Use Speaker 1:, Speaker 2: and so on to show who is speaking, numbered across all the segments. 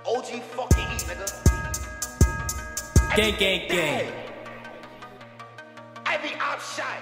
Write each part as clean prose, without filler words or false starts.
Speaker 1: OG fucking E, nigga.
Speaker 2: Gang.
Speaker 1: I be outside.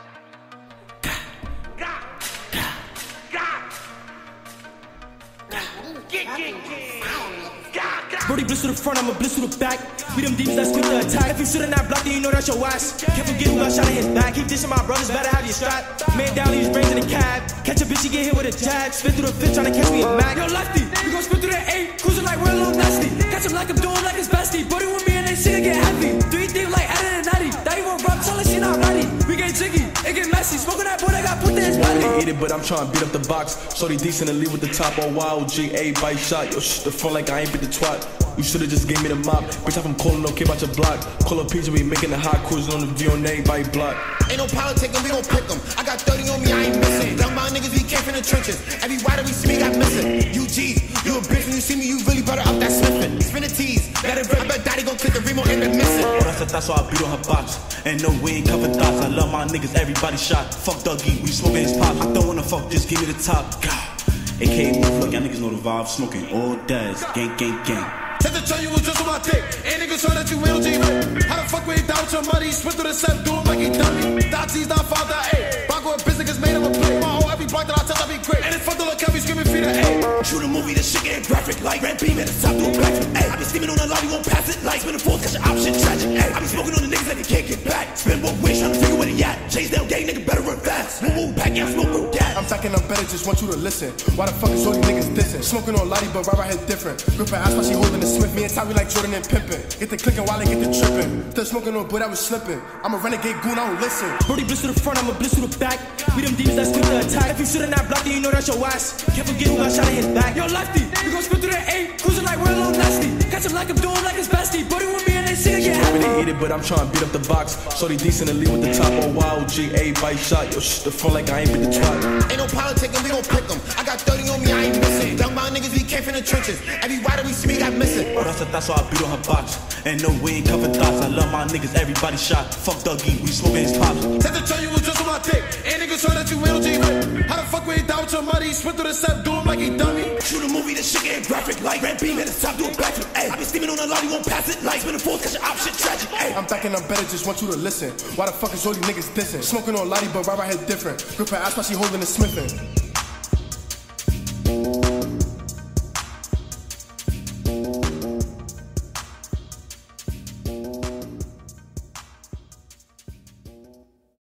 Speaker 2: Brody bliss to the front, I'ma bliss to the back. We them deeps that's quick to attack. If you should've not blocked, then you know that's your ass. Can't forget who got shot in his back. Keep dishing my brothers, better have your strap. Man down, leave his brains in the cab. Catch a bitch, he get hit with a jab. Spin through the fit, tryna catch me a Mac. Yo, Lefty, we gon' spin through the 8, cruising like we're a little nasty. Catch him like I'm doing like his bestie. Brody with me and they see they get heavy. 3 deep like Adam and Natty. That you won't rub, tell her she not ready. We get jiggy, it get messy. Smoking that boy that got put in his belly.
Speaker 3: They eat it, but I'm trying to beat up the box. Shorty decent and leave with the top all wild. G.A. bite shot. Yo, the front like I ain't beat the twat. You should've just gave me the mop. Bitch, I'm from calling, no care about your block. Call up PJ, we making the hot cruising on the V.O.N.A. by block.
Speaker 1: Ain't no politic, we gon' pick them. I got 30 on me, I ain't missing. Young my niggas, we came from the trenches. Every rider we see me got missing. You G's, you a bitch when you see me, you really better up that sniffing. Spin the T's, let it rip. I bet daddy gon' click the remote and the missing.
Speaker 3: Oh, that's why I beat on her box. And no, we ain't cover dots. I love my niggas, everybody shot. Fuck Dougie, we smoking his pop. I don't wanna fuck, just give me the top. God. AKA move, look, y'all niggas know the vibe. Smoking all dads, gang.
Speaker 4: Said to tell you was just on my dick. Ain't niggas saw that you real G. How the fuck we down with your money? Split through the set, do him like he dummy. Dotsies not found that A. Bongo and business made him a play. My whole every block that I tell I be great. And it's fucked up like Kelly screaming feet of A.
Speaker 5: Shoot a movie, this shit getting graphic. Like red beam at the top, do a back. I be steaming on the lobby, won't pass it. Like spinning force, cause your option tragic. I be smoking on the niggas that they can't get back. Spin one way, trying to figure where they at. Chase down gang, nigga better run fast. Move back, yeah, smoke real gas.
Speaker 4: I'm stacking up better, just want you to listen. Why the fuck is all these niggas dissing? Smoking on Lottie, but right hit different. Grip her ass while she holding the Smith. Me and Ty, we like Jordan and Pimpin'. Get the clicking while they get the trippin'. Still smoking on boy that was slipping. I'm a renegade goon, I don't listen.
Speaker 2: Brody bliss to the front, I'ma bliss to the back. We them deeps that's quick to attack. If you should've not blocked, then you know that's your ass. Can't forget who got shot in his back. Yo, Lefty, we gon' spin through the 8, cruising like we're a little nasty. Catch him like I'm doing like his bestie. Brody with me and they see they get heavy.
Speaker 3: They eat it, but I'm trying to beat up the box. Shorty decent and leave with the top all wild. G.A. bite shot. Yo, the front like I ain't beat the twat.
Speaker 1: Ain't no politic, we gon' pick them. I got 30 on me, I ain't missing. Young my niggas, we came from the trenches. Every rider we see me got missing.
Speaker 3: Oh, that's why I beat on her box. And no, we ain't cover dots. I love my niggas, everybody shot. Fuck Dougie, we smoking his pops.
Speaker 4: Said to tell you was just on my dick. Ain't niggas saw that you real G. How the fuck we down with your money? Split through the set, do him like he dummy.
Speaker 5: Shoot a movie, this shit getting graphic. Like red beam at the top, do a back. I be steaming on the lobby, won't pass it. Like spinning force, cause your option tragic.
Speaker 4: I'm backing up better, just want you to listen. Why the fuck is all these niggas dissing? Smoking on Lottie, but right hit different. Grip her ass while she holding the Smithin'.